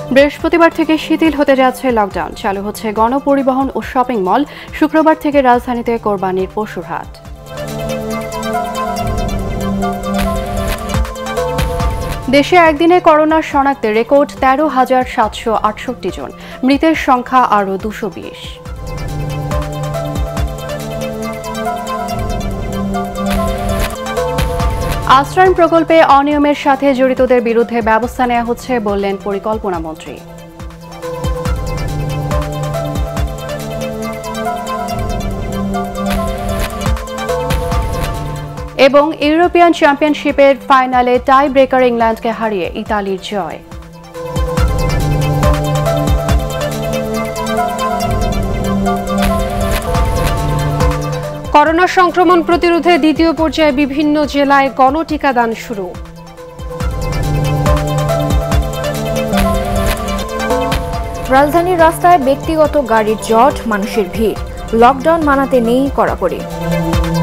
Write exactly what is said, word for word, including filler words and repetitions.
বৃহস্পতিবার থেকে শিথিল হতে যাচ্ছে লকডাউন, চালু হচ্ছে গণপরিবহন ও শপিং মল। শুক্রবার থেকে রাজধানীতে কোরবানির পশুর হাট। দেশে একদিনে করোনা শনাক্তে রেকর্ড তেরো হাজার সাতশো আটষট্টি জন, মৃতের সংখ্যা আরও দুশো বিশ। আশ্রয়ণ প্রকল্পে অনিয়মের সাথে জড়িতদের বিরুদ্ধে ব্যবস্থা নেওয়া হচ্ছে বললেন পরিকল্পনা মন্ত্রী। এবং ইউরোপিয়ান চ্যাম্পিয়নশিপের ফাইনালে টাই ব্রেকার ইংল্যান্ডকে হারিয়ে ইতালির জয়। করোনা সংক্রমণ প্রতিরোধে দ্বিতীয় পর্যায়ে বিভিন্ন জেলায় গণটিকাদান শুরু। রাজধানীর রাস্তায় ব্যক্তিগত গাড়ির জট, মানুষের ভিড়। লকডাউন মানাতে নেই কড়াকড়ি।